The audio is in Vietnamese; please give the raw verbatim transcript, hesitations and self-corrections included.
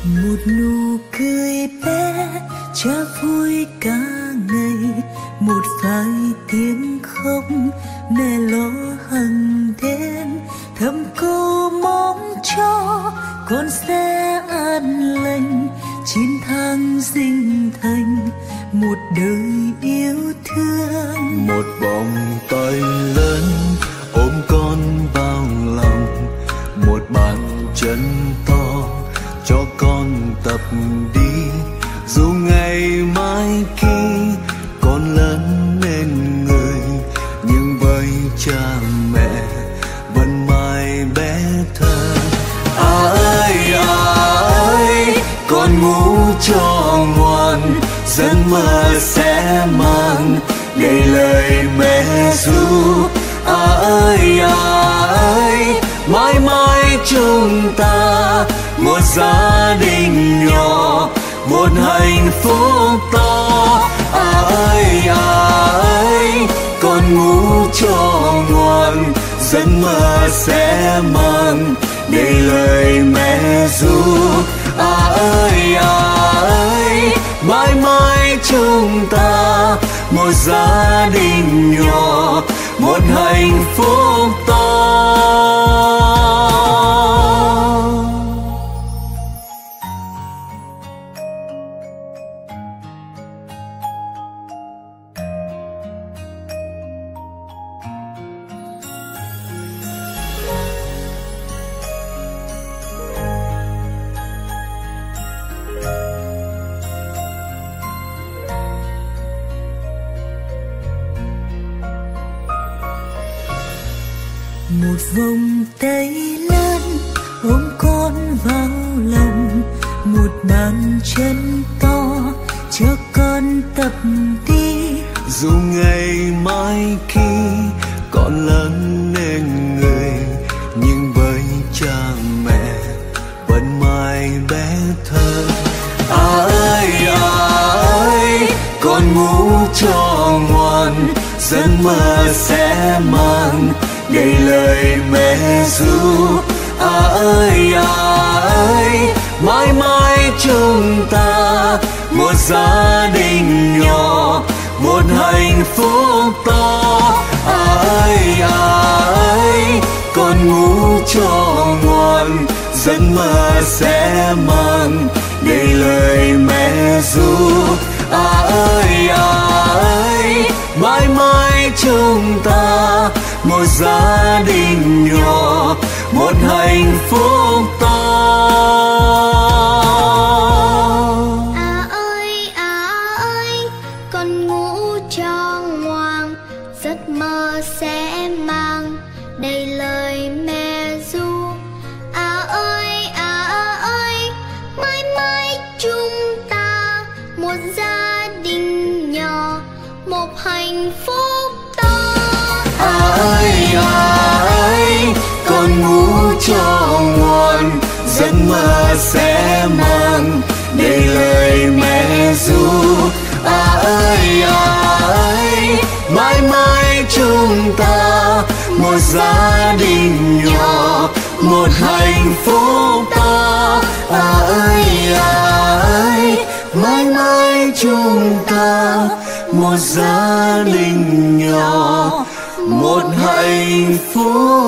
Một nụ cười bé cha vui cả ngày, một vài tiếng khóc mẹ lo hằng đêm, thầm cô mong cho con sẽ an lành, chín tháng sinh thành một đời yêu thương. Một vòng tay lớn ôm con vào lòng, một bàn chân to cho con tập đi, dù ngày mai khi con lớn lên người, nhưng với cha mẹ vẫn mãi bé thơ. À ơi à ơi, con ngủ cho ngoan, giấc mơ sẽ mang đầy lời mẹ ru. À ơi à ơi, mãi mãi chúng ta một gia đình nhỏ, một hạnh phúc to. À ơi à ơi, con ngủ cho ngoan, giấc mơ sẽ mang đầy lời mẹ ru. À ơi à ơi, mãi mãi chúng ta một gia đình nhỏ, một hạnh phúc to. Một vòng tay lớn ôm con vào lòng, một bàn chân to cho con tập đi, dù ngày mai khi con lớn lên người, nhưng với cha mẹ vẫn mãi bé thơ. À ơi à ơi, con ngủ cho ngoan, giấc mơ sẽ mang đầy lời mẹ ru. À ơi à ơi, mãi mãi chúng ta một gia đình nhỏ, một hạnh phúc to. À ơi à ơi, con ngủ cho ngoan, giấc mơ sẽ mang đầy lời mẹ ru. À ơi à ơi, mãi mãi chúng ta một gia đình nhỏ, một hạnh phúc to. À ơi à ơi, con ngủ cho ngoan, giấc mơ sẽ mang đầy lời mẹ ru. À ơi à ơi, mãi mãi chúng ta một gia đình nhỏ, một hạnh phúc to. À ơi à ơi, con ngủ cho ngoan, giấc mơ sẽ mang đầy lời mẹ ru. À ơi à ơi, mãi mãi chúng ta một gia đình nhỏ, một hạnh phúc to. À ơi à ơi, mãi mãi chúng ta một gia đình nhỏ, một hạnh phúc